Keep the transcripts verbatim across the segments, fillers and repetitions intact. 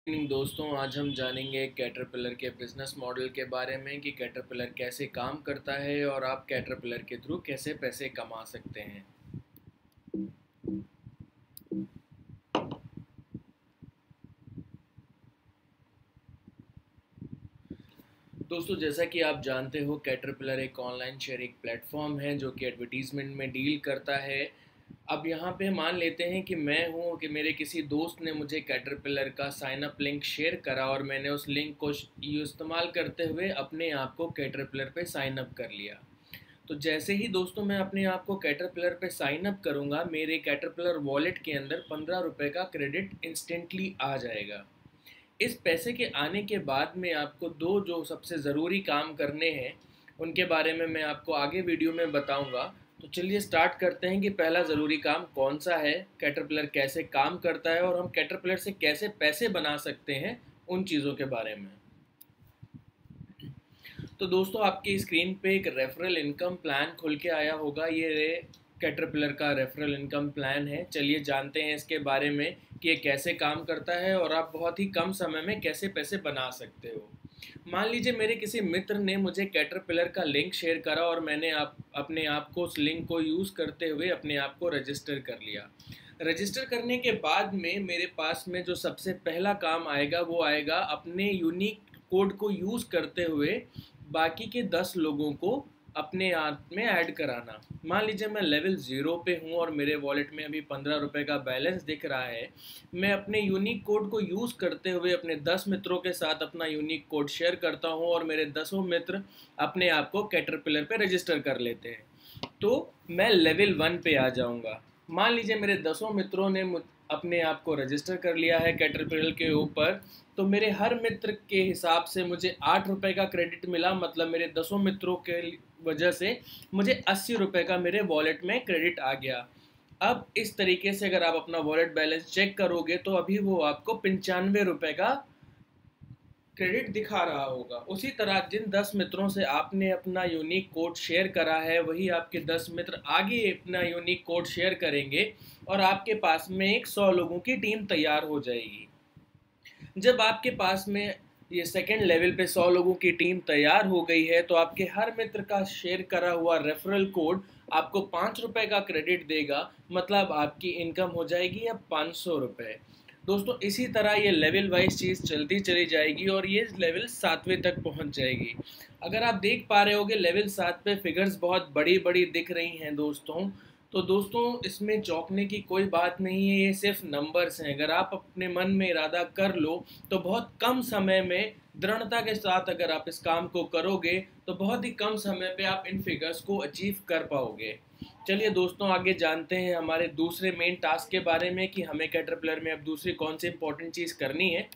Evening दोस्तों, आज हम जानेंगे कैटरपिलर के बिजनेस मॉडल के बारे में कि कैटरपिलर कैसे काम करता है और आप कैटरपिलर के थ्रू कैसे पैसे कमा सकते हैं। दोस्तों, जैसा कि आप जानते हो, कैटरपिलर एक ऑनलाइन शेयरिंग प्लेटफॉर्म है जो कि एडवर्टीजमेंट में डील करता है। अब यहाँ पे मान लेते हैं कि मैं हूँ कि मेरे किसी दोस्त ने मुझे कैटरपिलर का साइन अप लिंक शेयर करा और मैंने उस लिंक को इस्तेमाल करते हुए अपने आप को कैटरपिलर पे साइन अप कर लिया। तो जैसे ही दोस्तों मैं अपने आप को कैटरपिलर पे साइन अप करूँगा, मेरे कैटरपिलर वॉलेट के अंदर पंद्रह रुपये का क्रेडिट इंस्टेंटली आ जाएगा। इस पैसे के आने के बाद में आपको दो जो सबसे ज़रूरी काम करने हैं उनके बारे में मैं आपको आगे वीडियो में बताऊंगा। तो चलिए स्टार्ट करते हैं कि पहला ज़रूरी काम कौन सा है, कैटरपिलर कैसे काम करता है और हम कैटरपिलर से कैसे पैसे बना सकते हैं, उन चीज़ों के बारे में। तो दोस्तों, आपकी स्क्रीन पे एक रेफरल इनकम प्लान खुल के आया होगा। ये कैटरपिलर का रेफरल इनकम प्लान है। चलिए जानते हैं इसके बारे में कि ये कैसे काम करता है और आप बहुत ही कम समय में कैसे पैसे बना सकते हो। मान लीजिए मेरे किसी मित्र ने मुझे कैटरपिलर का लिंक शेयर करा और मैंने आप अपने आप को उस लिंक को यूज़ करते हुए अपने आप को रजिस्टर कर लिया। रजिस्टर करने के बाद में मेरे पास में जो सबसे पहला काम आएगा वो आएगा अपने यूनिक कोड को यूज़ करते हुए बाकी के दस लोगों को अपने आप में ऐड कराना। मान लीजिए मैं लेवल ज़ीरो पे हूँ और मेरे वॉलेट में अभी पंद्रह रुपये का बैलेंस दिख रहा है। मैं अपने यूनिक कोड को यूज़ करते हुए अपने दस मित्रों के साथ अपना यूनिक कोड शेयर करता हूँ और मेरे दसों मित्र अपने आप को कैटरपिलर पे रजिस्टर कर लेते हैं। तो मैं लेवल वन पे आ जाऊँगा। मान लीजिए मेरे दसों मित्रों ने अपने आप को रजिस्टर कर लिया है कैटरपिलर के ऊपर, तो मेरे हर मित्र के हिसाब से मुझे आठ रुपये का क्रेडिट मिला। मतलब मेरे दसों मित्रों के वजह से मुझे अस्सी रुपये का मेरे वॉलेट में क्रेडिट आ गया। अब इस तरीके से अगर आप अपना वॉलेट बैलेंस चेक करोगे तो अभी वो आपको पंचानवे रुपये का क्रेडिट दिखा रहा होगा। उसी तरह जिन दस मित्रों से आपने अपना यूनिक कोड शेयर करा है, वही आपके दस मित्र आगे अपना यूनिक कोड शेयर करेंगे और आपके पास में एक सौ लोगों की टीम तैयार हो जाएगी। जब आपके पास में ये सेकेंड लेवल पे सौ लोगों की टीम तैयार हो गई है तो आपके हर मित्र का शेयर करा हुआ रेफरल कोड आपको पाँच रुपये का क्रेडिट देगा। मतलब आपकी इनकम हो जाएगी अब पाँच सौ रुपये। दोस्तों, इसी तरह ये लेवल वाइज चीज़ चलती चली जाएगी और ये लेवल सातवें तक पहुंच जाएगी। अगर आप देख पा रहे होगे लेवल सात पे फिगर्स बहुत बड़ी बड़ी दिख रही हैं दोस्तों। तो दोस्तों, इसमें चौंकने की कोई बात नहीं है, ये सिर्फ नंबर्स हैं। अगर आप अपने मन में इरादा कर लो तो बहुत कम समय में दृढ़ता के साथ अगर आप इस काम को करोगे तो बहुत ही कम समय पे आप इन फिगर्स को अचीव कर पाओगे। चलिए दोस्तों, आगे जानते हैं हमारे दूसरे मेन टास्क के बारे में कि हमें कैटरपिलर में अब दूसरी कौन सी इंपॉर्टेंट चीज़ करनी है।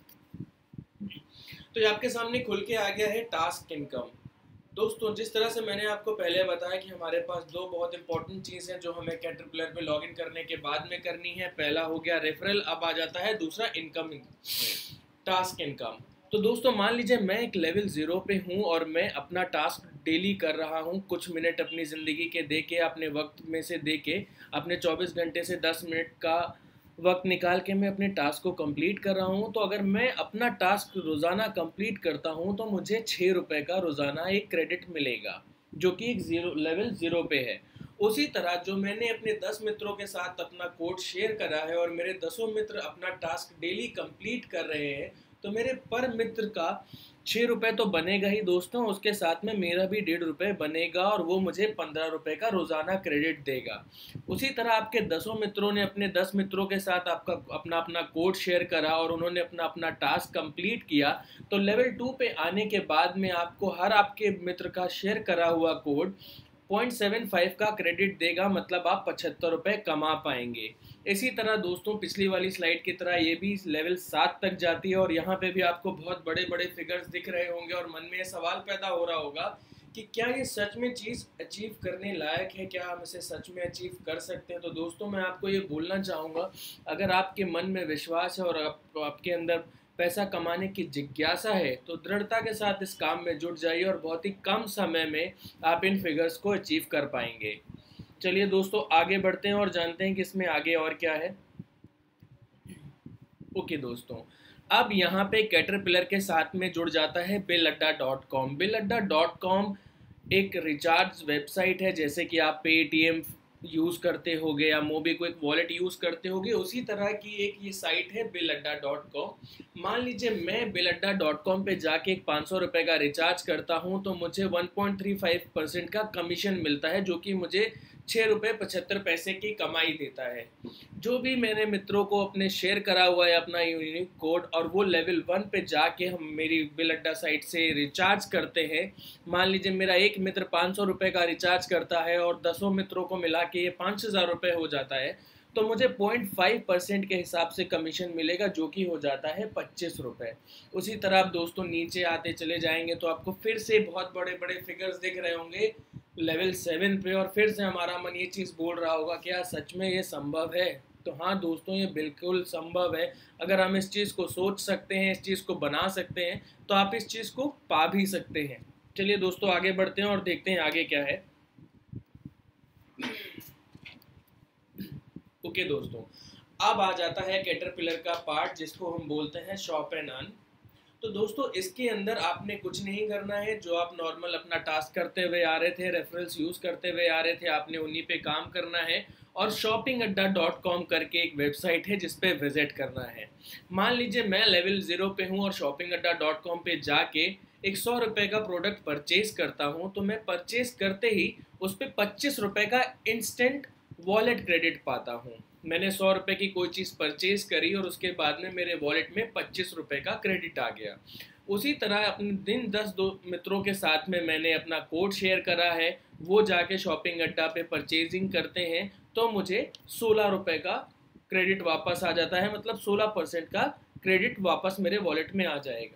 तो ये आपके सामने खुल के आ गया है टास्क इनकम। दोस्तों, जिस तरह से मैंने आपको पहले बताया कि हमारे पास दो बहुत इंपॉर्टेंट चीज़ हैं जो हमें कैटरपिलर में लॉगिन करने के बाद में करनी है। पहला हो गया रेफरल, अब आ जाता है दूसरा इनकम, टास्क इनकम। तो दोस्तों, मान लीजिए मैं एक लेवल ज़ीरो पे हूँ और मैं अपना टास्क डेली कर रहा हूँ। कुछ मिनट अपनी ज़िंदगी के दे के, अपने वक्त में से दे के, अपने चौबीस घंटे से दस मिनट का वक्त निकाल के मैं अपने टास्क को कंप्लीट कर रहा हूँ। तो अगर मैं अपना टास्क रोज़ाना कंप्लीट करता हूँ तो मुझे छः रुपये का रोज़ाना एक क्रेडिट मिलेगा, जो कि एक जीरो लेवल ज़ीरो पे है। उसी तरह जो मैंने अपने दस मित्रों के साथ अपना कोड शेयर करा है और मेरे दसों मित्र अपना टास्क डेली कंप्लीट कर रहे हैं, तो मेरे पर मित्र का छः रुपये तो बनेगा ही दोस्तों, उसके साथ में मेरा भी डेढ़ रुपये बनेगा और वो मुझे पंद्रह रुपये का रोज़ाना क्रेडिट देगा। उसी तरह आपके दसों मित्रों ने अपने दस मित्रों के साथ आपका अपना अपना कोड शेयर करा और उन्होंने अपना अपना टास्क कंप्लीट किया, तो लेवल टू पे आने के बाद में आपको हर आपके मित्र का शेयर करा हुआ कोड पॉइंट सेवन फाइव का क्रेडिट देगा। मतलब आप पचहत्तर रुपये कमा पाएंगे। इसी तरह दोस्तों, पिछली वाली स्लाइड की तरह ये भी लेवल सात तक जाती है और यहाँ पे भी आपको बहुत बड़े बड़े फिगर्स दिख रहे होंगे और मन में ये सवाल पैदा हो रहा होगा कि क्या ये सच में चीज़ अचीव करने लायक है, क्या हम इसे सच में अचीव कर सकते हैं। तो दोस्तों, मैं आपको ये बोलना चाहूँगा, अगर आपके मन में विश्वास है और आप, आपके अंदर पैसा कमाने की जिज्ञासा है तो दृढ़ता के साथ इस काम में जुट जाइए और बहुत ही कम समय में आप इन फिगर्स को अचीव कर पाएंगे। चलिए दोस्तों, आगे बढ़ते हैं और जानते हैं कि इसमें आगे और क्या है। ओके दोस्तों, अब यहाँ पे कैटरपिलर के साथ में जुड़ जाता है Bill Adda dot com. Bill Adda dot com एक रिचार्ज वेबसाइट है, जैसे कि आप पेटीएम यूज़ करते होगे या मोबीक्विक वॉलेट यूज़ करते होगे, उसी तरह की एक ये साइट है बिल अड्डा डॉट कॉम। मान लीजिए मैं बिल अड्डा डॉट कॉम पर जाके एक पाँच सौ रुपये का रिचार्ज करता हूँ तो मुझे one point three five percent का कमीशन मिलता है, जो कि मुझे छः रुपये पचहत्तर पैसे की कमाई देता है। जो भी मैंने मित्रों को अपने शेयर करा हुआ है अपना यूनिक कोड, और वो लेवल वन पे जाके हम मेरी बिल अड्डा साइट से रिचार्ज करते हैं। मान लीजिए मेरा एक मित्र पाँच सौ रुपये का रिचार्ज करता है और दसों मित्रों को मिला के ये पाँच हज़ार रुपये हो जाता है, तो मुझे पॉइंट फाइव परसेंट के हिसाब से कमीशन मिलेगा, जो कि हो जाता है पच्चीस रुपये। उसी तरह आप दोस्तों नीचे आते चले जाएंगे तो आपको फिर से बहुत बड़े बड़े फिगर्स दिख रहे होंगे लेवल सेवन पे, और फिर से हमारा मन ये चीज़ बोल रहा होगा क्या सच में ये संभव है? तो हाँ दोस्तों, ये बिल्कुल संभव है। अगर हम इस चीज़ को सोच सकते हैं, इस चीज़ को बना सकते हैं, तो आप इस चीज़ को पा भी सकते हैं। चलिए दोस्तों आगे बढ़ते हैं और देखते हैं आगे क्या है। ओके दोस्तों, अब आ जाता है कैटरपिलर का पार्ट, जिसको हम बोलते हैं शॉप एंड अर्न। तो दोस्तों इसके अंदर आपने कुछ नहीं करना है, जो आप नॉर्मल अपना टास्क करते हुए आ रहे थे, रेफरल्स यूज़ करते हुए आ रहे थे, आपने उन्हीं पे काम करना है। और शॉपिंग अड्डा डॉट कॉम करके एक वेबसाइट है जिस पे विजिट करना है। मान लीजिए मैं लेवल ज़ीरो पे हूँ और शॉपिंग अड्डा डॉट कॉम पे जाके एक सौ रुपये का प्रोडक्ट परचेज करता हूँ, तो मैं परचेज करते ही उस पर पच्चीस रुपये का इंस्टेंट वॉलेट क्रेडिट पाता हूँ। मैंने सौ रुपये की कोई चीज़ परचेज करी और उसके बाद में मेरे वॉलेट में पच्चीस रुपये का क्रेडिट आ गया। उसी तरह अपने दिन दस दो मित्रों के साथ में मैंने अपना कोड शेयर करा है, वो जाके शॉपिंग अड्डा पे परचेजिंग करते हैं तो मुझे सोलह रुपये का क्रेडिट वापस आ जाता है, मतलब सोलह परसेंट का क्रेडिट वापस मेरे वॉलेट में आ जाएगा।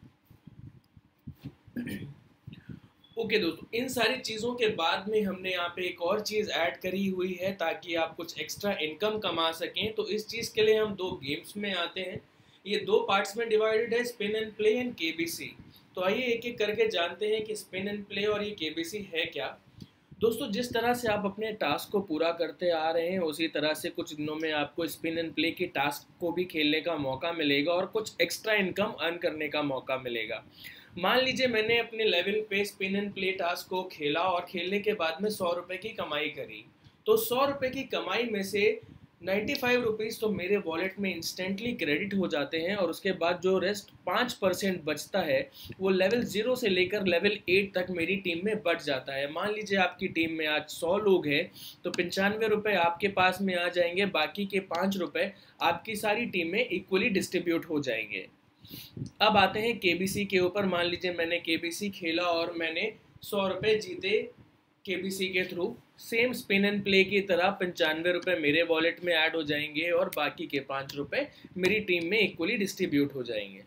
ओके okay, दोस्तों इन सारी चीज़ों के बाद में हमने यहाँ पे एक और चीज़ ऐड करी हुई है ताकि आप कुछ एक्स्ट्रा इनकम कमा सकें। तो इस चीज़ के लिए हम दो गेम्स में आते हैं। ये दो पार्ट्स में डिवाइडेड है, spin and play and KBC. तो आइए एक एक करके जानते हैं कि स्पिन एंड प्ले और ये केबीसी है क्या। दोस्तों जिस तरह से आप अपने टास्क को पूरा करते आ रहे हैं, उसी तरह से कुछ दिनों में आपको स्पिन एंड प्ले के टास्क को भी खेलने का मौका मिलेगा और कुछ एक्स्ट्रा इनकम अर्न करने का मौका मिलेगा। मान लीजिए मैंने अपने लेवल पे स्पिन एंड प्ले टास्क को खेला और खेलने के बाद में सौ रुपये की कमाई करी, तो सौ रुपये की कमाई में से नाइन्टी फाइव रुपीज़ तो मेरे वॉलेट में इंस्टेंटली क्रेडिट हो जाते हैं, और उसके बाद जो रेस्ट पाँच परसेंट बचता है वो लेवल ज़ीरो से लेकर लेवल एट तक मेरी टीम में बढ़ जाता है। मान लीजिए आपकी टीम में आज सौ लोग हैं तो पंचानवे रुपये आपके पास में आ जाएंगे, बाकी के पाँच रुपये आपकी सारी टीम में इक्वली डिस्ट्रीब्यूट हो जाएंगे। अब आते हैं केबीसी के ऊपर। मान लीजिए मैंने केबीसी खेला और मैंने सौ रुपये जीते केबीसी के through. Same spin and play की तरह पंचानवे रुपये मेरे वॉलेट में ऐड हो जाएंगे और बाकी के पाँच रुपये मेरी टीम में इक्वली डिस्ट्रीब्यूट हो जाएंगे।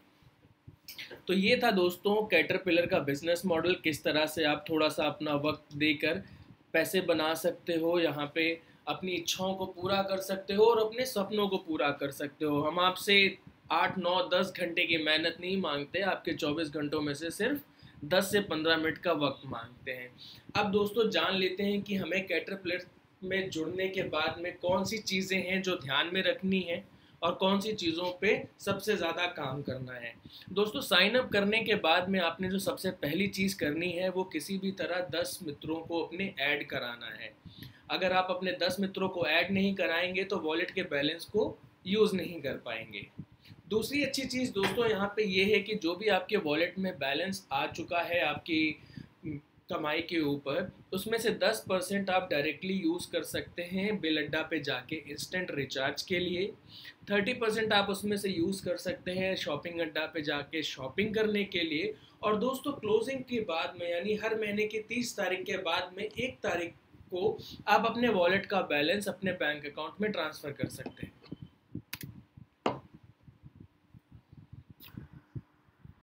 तो ये था दोस्तों कैटरपिलर का बिजनेस मॉडल, किस तरह से आप थोड़ा सा अपना वक्त देकर पैसे बना सकते हो, यहाँ पे अपनी इच्छाओं को पूरा कर सकते हो और अपने सपनों को पूरा कर सकते हो। हम आपसे आठ नौ दस घंटे की मेहनत नहीं मांगते, आपके चौबीस घंटों में से सिर्फ दस से पंद्रह मिनट का वक्त मांगते हैं। अब दोस्तों जान लेते हैं कि हमें कैटरपिलर में जुड़ने के बाद में कौन सी चीज़ें हैं जो ध्यान में रखनी है और कौन सी चीज़ों पे सबसे ज़्यादा काम करना है। दोस्तों साइन अप करने के बाद में आपने जो सबसे पहली चीज़ करनी है वो किसी भी तरह दस मित्रों को अपने ऐड कराना है। अगर आप अपने दस मित्रों को ऐड नहीं कराएंगे तो वॉलेट के बैलेंस को यूज़ नहीं कर पाएंगे। दूसरी अच्छी चीज़ दोस्तों यहाँ पे ये है कि जो भी आपके वॉलेट में बैलेंस आ चुका है आपकी कमाई के ऊपर, उसमें से दस परसेंट आप डायरेक्टली यूज़ कर सकते हैं बिल अड्डा पे जाके इंस्टेंट रिचार्ज के लिए। तीस परसेंट आप उसमें से यूज़ कर सकते हैं शॉपिंग अड्डा पे जाके शॉपिंग करने के लिए। और दोस्तों क्लोजिंग के बाद में यानी हर महीने की तीस तारीख के बाद में एक तारीख को आप अपने वॉलेट का बैलेंस अपने बैंक अकाउंट में ट्रांसफ़र कर सकते हैं।